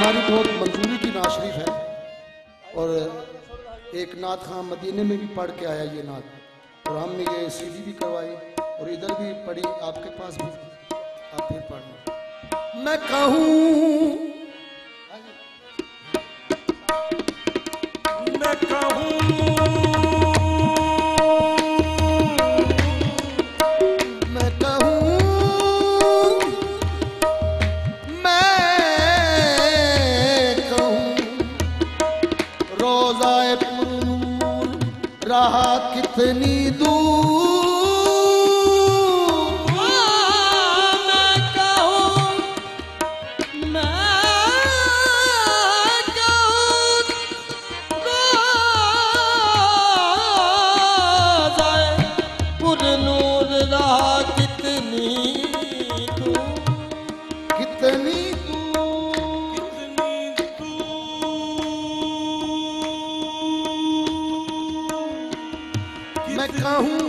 हमारी बहुत मंजूरी की नात शरीफ है और एक नात खां मदीने में भी पढ़ के आया ये नात, और हमने ये सीडी भी करवाई और इधर भी पढ़ी आपके पास भी, आप फिर पढ़ना। मैं कहूँ मैं कहूँ रहा कितनी दूर, मैं कहूँ पुरनूर रहा कितनी दूर, कितनी मैं कहूँ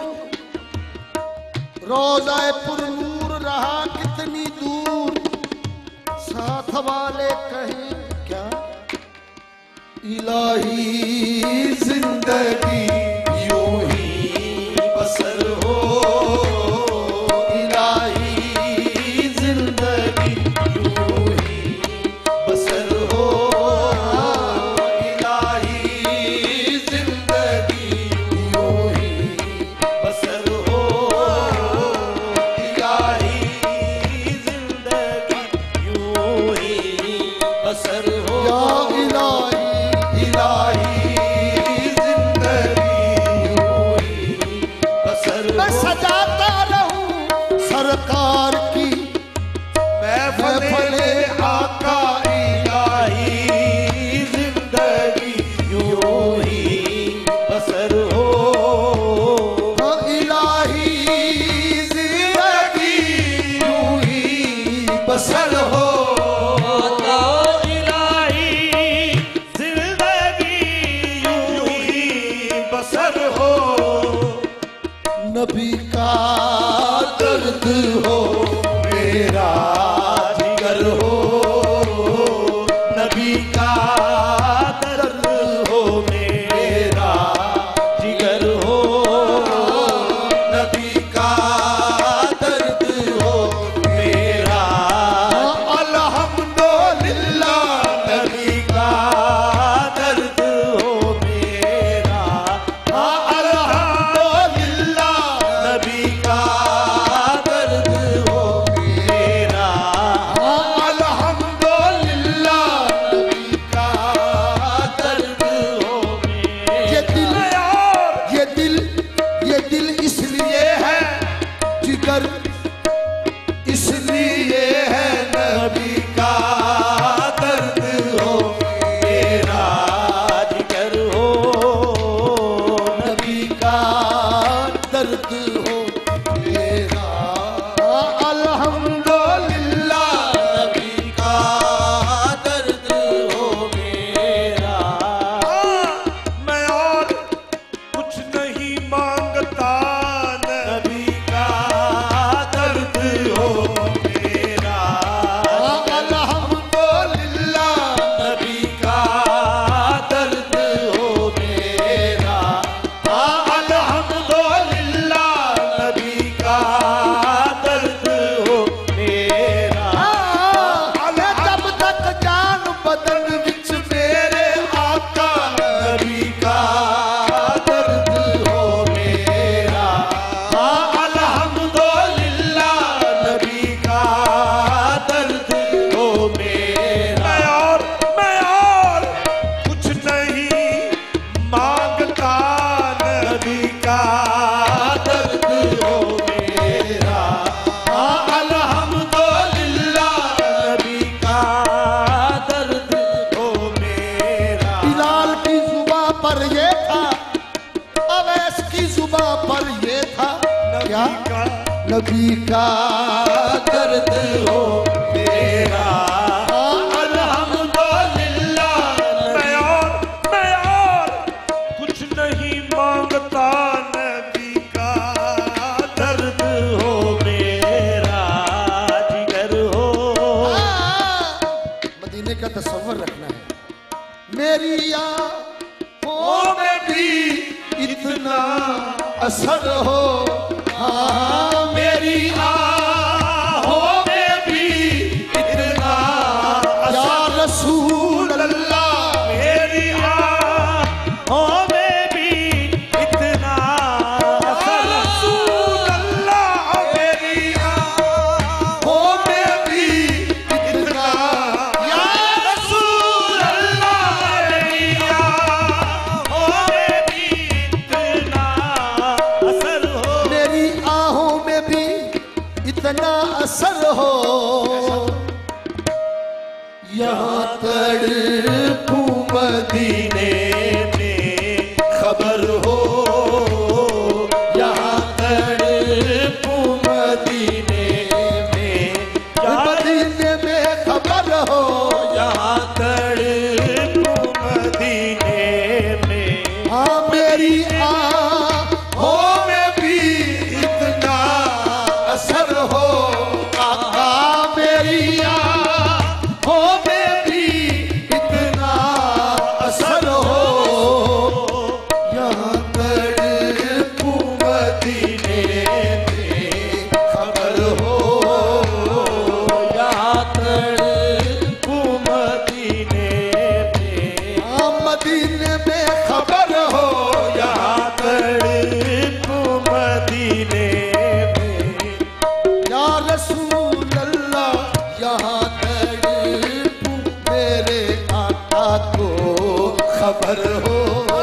रोज़ाए पुरनूर रहा कितनी दूर, साथ वाले कहें क्या इलाही जिंदगी यूं ही बसर हो, इलाही जिंदगी यूं ही बसर हो, इलाही जिंदगी बसर हो, इलाही जिंदगी यूं ही बसर हो, या इलाही इलाही जिंदगी यूं ही बसर हो। मैं सजाता रहूं सरकार की महफिले आका, इलाही जिंदगी यूं ही बसर हो, बसर हो, इलाही जिंदगी यूं ही बसर हो, नबी का दर्द हो मेरा जिगर हो, नबी का दर्द हो मेरा जिगर हो, नबी का दर्द हो मेरा, अल्हम्दुलिल्लाह नबी का दर्द हो मेरा, अल्हम्दुलिल्लाह नबी का दर्द हो मेरा, अल्हम्दुलिल्लाह नबी का दर्द हो मेरा। ये दिल इसलिए है जिगर, इसलिए है नबी का दर्द हो मेरा जिगर हो, नबी का दर्द हो मेरा, अल्हम्दुलिल्लाह नबी का दर्द हो मेरा। मैं और कुछ नहीं मांगता, नबी का दर्द हो मेरा, अल्हम्दुलिल्लाह नबी का दर्द हो मेरा, अल्हम्दुलिल्लाह नबी का दर्द हो मेरा। जब तक जान बदन विच मेरे आका, नबी का दर्द हो मेरा, अल्हम्दुलिल्लाह नबी का दर्द हो मेरा। मैं और कुछ नहीं मांगता, नबी का दर्द हो मेरा, अल्हम्दुलिल्लाह नबी का दर्द हो मेरा। बिलाल की जुबां पर ये था, अवैस की जुबां पर ये था, क्या नबी का दर्द हो मेरा, अल्हम्दुलिल्लाह मैं और कुछ नहीं मांगता, नबी का दर्द हो मेरा जिगर हो। मदीने का मेरी आँखों में भी इतना असर हो, हाँ मेरी आँखों में भी इतना या रसूल अल्लाह, मेरी आँखों में भी इतना असर, रसूल अल्लाह, मेरी आँखों में भी इतना या रसूल अल्लाह, मेरी आँखों में भी इतना असर हो, मेरी आहों में भी इतना असर हो, यहाँ तड़पूं मदीने में खबर हो, यहाँ तड़पूं मदीने में, मदीने में खबर हो, यहाँ तड़पूं मदीने में, हाँ मेरी आँखों में भी इतना असर हो, आका मेरी आँखों में भी इतना असर हो, यहाँ तड़पूं मदीने में खबर हो, यहाँ तड़पूं मदीने में, हाँ मदीने में खबर हो, यहाँ तड़पूं मदीने में, या रसूल अल्लाह, यहाँ तड़पूं मेरे आका को खबर हो,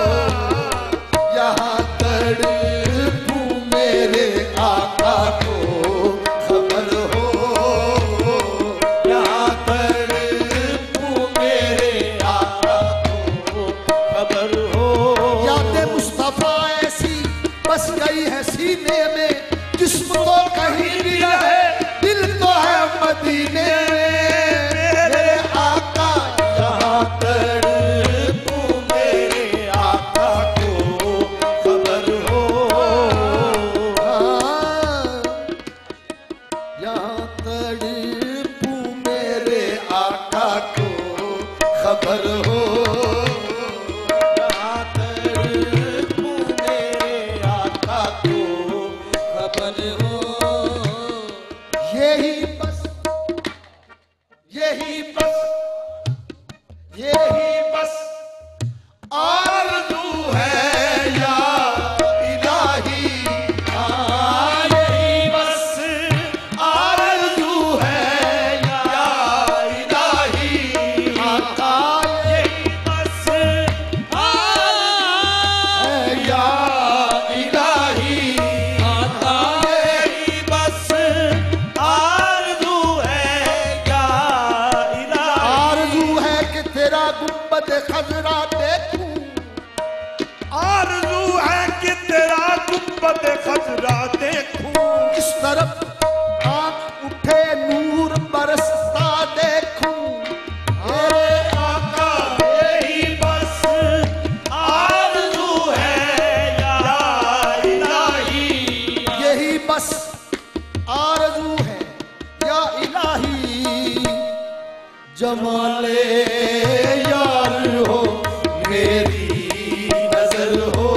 यहाँ तड़पूं मेरे आका को खबर हो, यहाँ तड़पूं मेरे आका को खबर हो, यादें मुस्तफा ऐसी बस गई है सीने में, जिस्म तो कहीं भी रहे दिल तो है मदीने में, मेरे आका यहाँ तड़पूं मेरे आका को खबर हो, हाँ, यहाँ तड़पूं मेरे आका को खबर हो, यहाँ तड़पूं मेरे आका को खबर हो, यही बस यही बस यही बस आरज़ू है या इलाही, हाँ यही बस आरज़ू है या इलाही, आका यही बस है या इलाही, आता यही बस आरज़ू है या इलाही, आरज़ू है कि तेरा गुंबद खजरा देखूं, आरज़ू है कि तेरा गुंबद खजरा देखूं, इस तरफ आँख उठे नूर बरसता देखूं, मेरे आका यही बस आरज़ू है या इलाही, यही बस आरज़ू है या इलाही, जमाले यार हो मेरी नजर हो,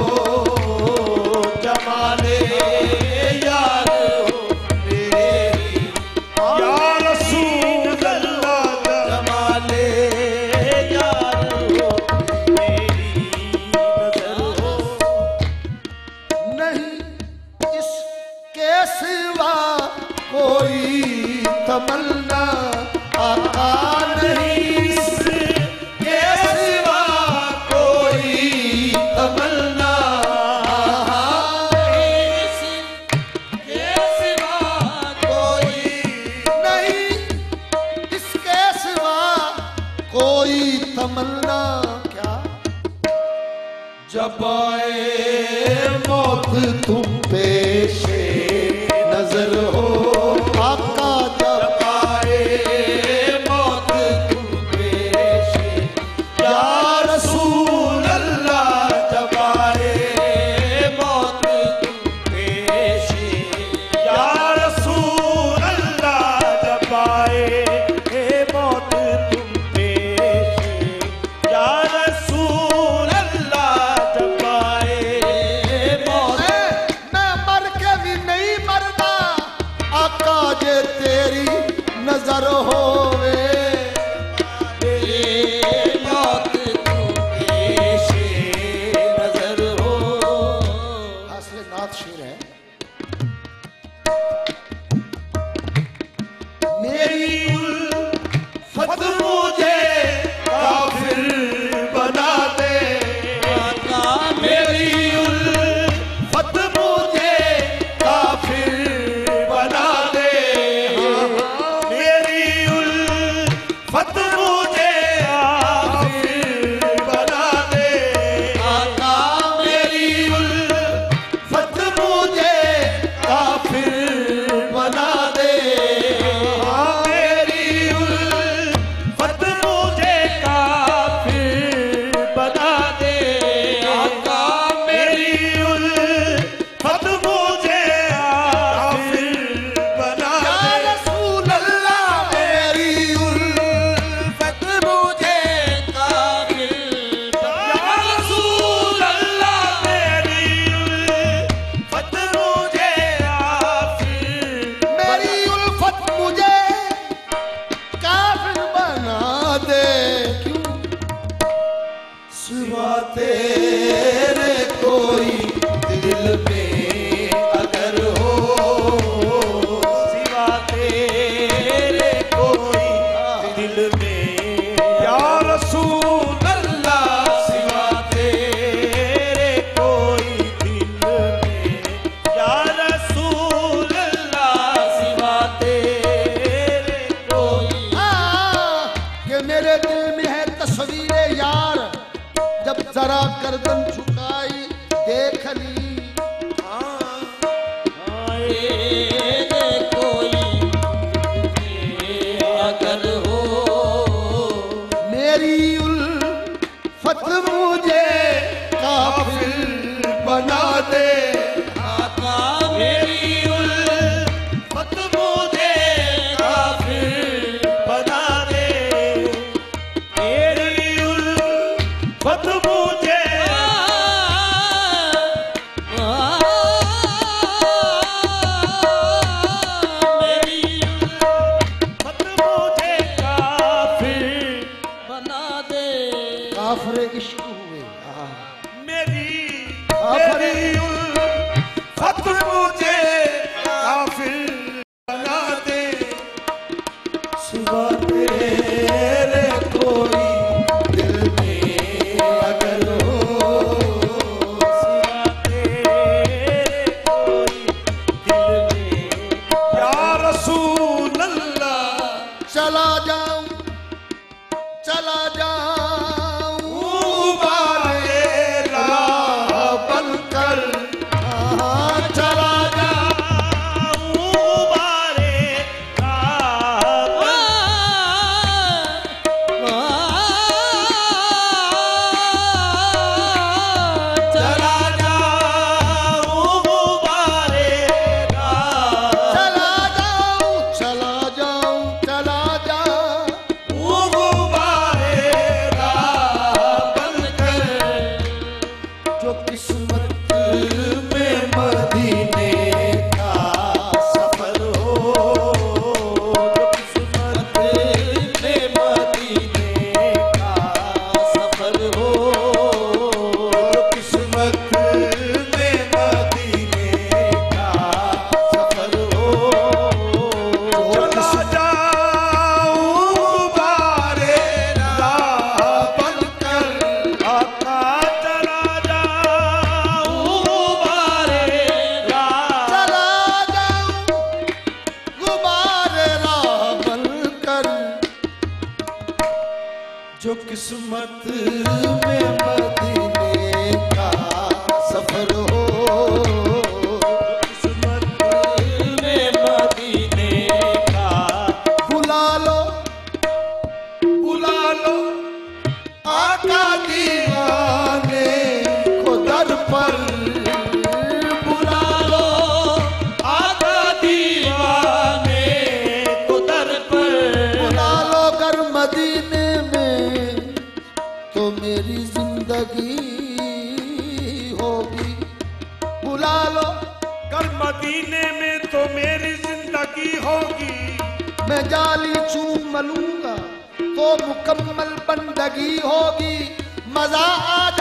जमाले यार हो मेरी, या रसूल अल्लाह, जमाले यार हो मेरी नजर हो, नहीं इसके सिवा कोई तमन्ना, आका नहीं इसके सिवा कोई तमन्ना, इसके सिवा कोई नहीं इसके सिवा कोई तमन्ना, क्या जब आए मौत तुम पेशे नजर हो, आका जब आए मौत तुम पेशे, या रसूल अल्लाह जब आए मौत तुम पेशे, या रसूल अल्लाह जब आए मौत तुम पेश, या रसूल नजर होवे मौत तू पेशे नजर हो। असले नाथ शेर है। मेरी उल्फत मुझे काफिर बना दे। आका मेरी उल्फत मुझे काफिर बना दे। मेरी उल्फत मुझे काफिर बना दे। आका मेरी उल्फत मुझे काफिर बना दे। मेरी उल्फत मुझे काफिर बना दे। आका मेरी उल्फत मुझे काफिर बना या दे। रसूल अल्लाह मेरी उल्फत मुझे काफिर या रसूल अल्लाह मेरी उल्फत मुझे काफिर मेरी उल्फत मुझे काफिर बना दे। क्यों? सिवा तेरे कोई दिल में अगर हो। सिवा तेरे कोई दिल में या रसूल अल्लाह। सिवा तेरे कोई दिल में या रसूल अल्लाह। सिवा तेरे कोई कि मेरे दिल में है तस्वीरे यार, जब जरा गर्दन झुकाई देख ली। अगर हो मेरी उल्फत मुझे काफिर बना दे। आका मेरी उल्फत मुझे काफिर बना दे। मेरी उल्फत मुझे मेरी उल्फत मुझे काफिर बना दे। काफिर इश्क हुए। मेरी काफिर उल्फत मुझे काफिर बना दे। सिवा तेरे कोई दिल में अगर हो। सिवा तेरे कोई दिल में या रसूल अल्लाह। चला जाऊं चला जाऊं उबारे राह बनकर चला उबारे राह चला जाऊं उबारे राह। चला जाऊं चला जाऊं चला जाऊं उबारे राह बनकर जो किस्मत में मदीने का सफर हो। जो किस्मत में मदीने का सफर हो। जो किस्मत में मदीने का सफर हो। चला जाऊं बारे राह बनकर आका। चला जाऊं बारे राह चला जाऊं गुबारे राह बनकर जो किस्मत में मदीने का सफर हो। किस्मत में मदीने का बुला लो बुला लो आका दीवाने को दर पर। बुला लो आका दीवाने को दर पर। बुला लो कर मदीने में तो मेरी जिंदगी होगी। बुला लो कल मदीने में तो मेरी जिंदगी होगी। मैं जाली चूम लूंगा तो मुकम्मल बंदगी होगी, मजा आ